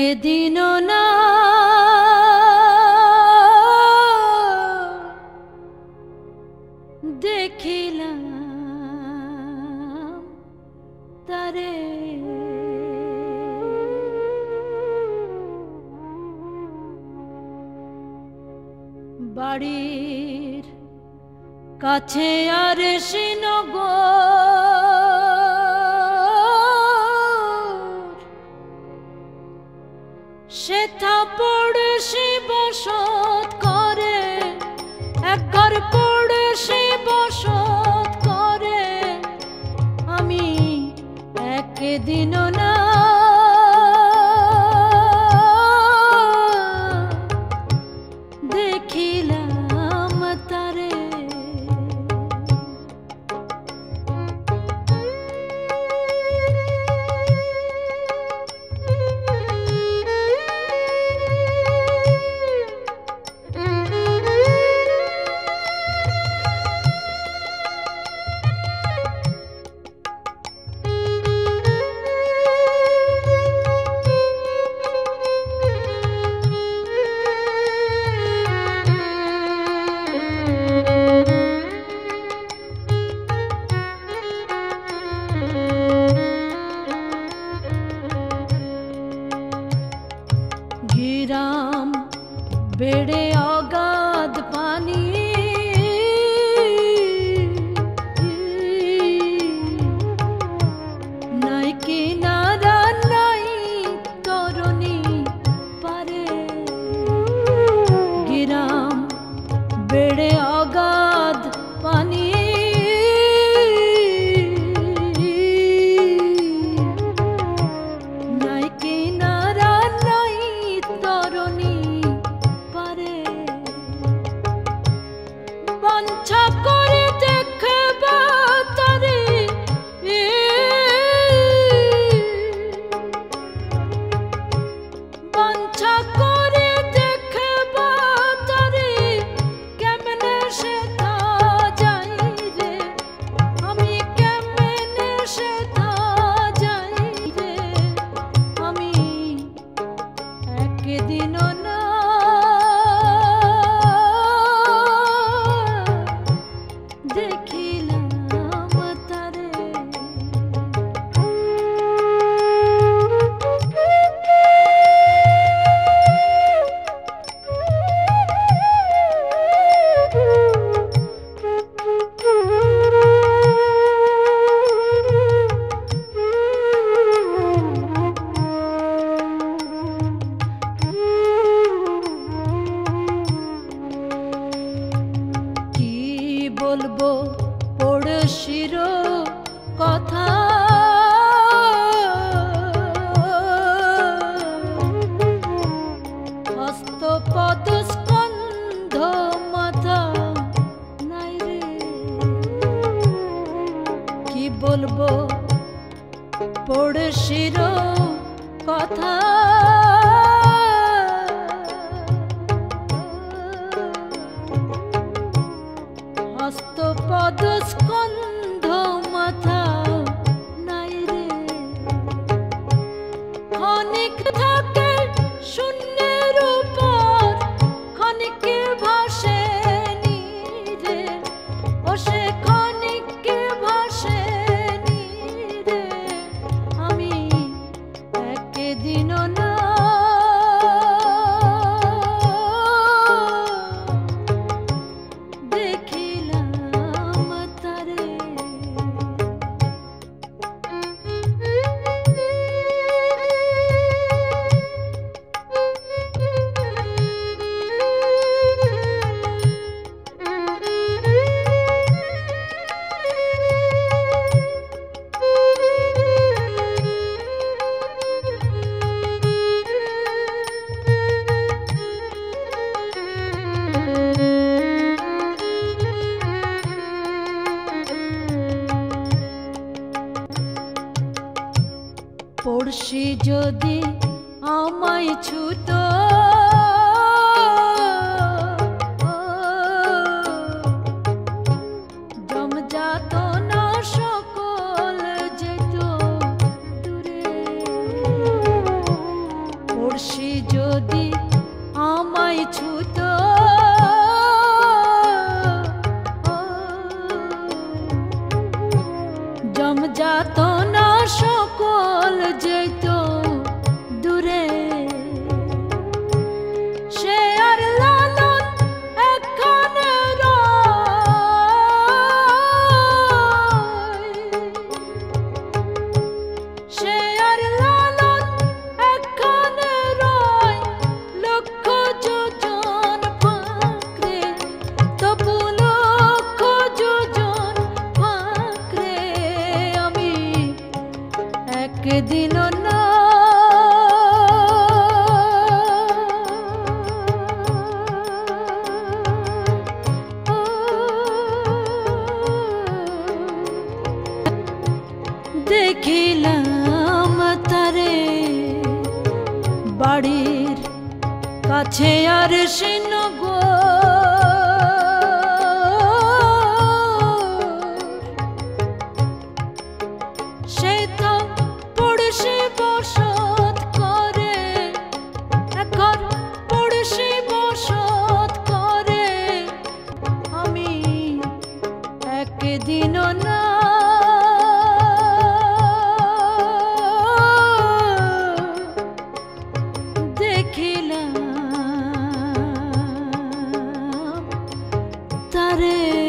একদিনও না দেখিলাম তারে, বাড়ির কাছে আর শ্রীনগর, সেথা পড়শি বসত করে, একঘর পড়শি বসত করে। আমি একদিনও না দেখিলাম তারে, গিরাম বেড়ে অগাধ পানি, নাই কিনারা নাই তরুণী পারে। গিরাম বেড়ে অগাধ পানি, নাই কিনারা নাই তরুণী পারে। বাঞ্ছা করে দেখবা তারে, বাঞ্ছা করে দেখবা তারে, কেমনে সেথা যাই রে, আমি কেমনে সেথা যাই রে। আমি একদিনও না দেখিলাম তারে, কি বলবো পড়শির কথা, হস্ত পদ স্কন্ধ মাথা নাই রে। কি বলবো পড়শির কথা, হস্ত পদ স্কন্ধ মাথা নাই রে। ক্ষণিক থাকে শূন্যের উপর, ক্ষণিক ভাসে নীরে, ও সে ক্ষণিক ভাসে নীরে। আমি একদিনও না দেখিলাম তারে, পড়শি যদি আমায় ছুতো, জমজাত না সকল যেত দূরে। কাছে আর শ্রীনগর সে তো পড়শি বসত করে এখন পড়শি বসত করে আমি একদিনও না দেখিলাম তারে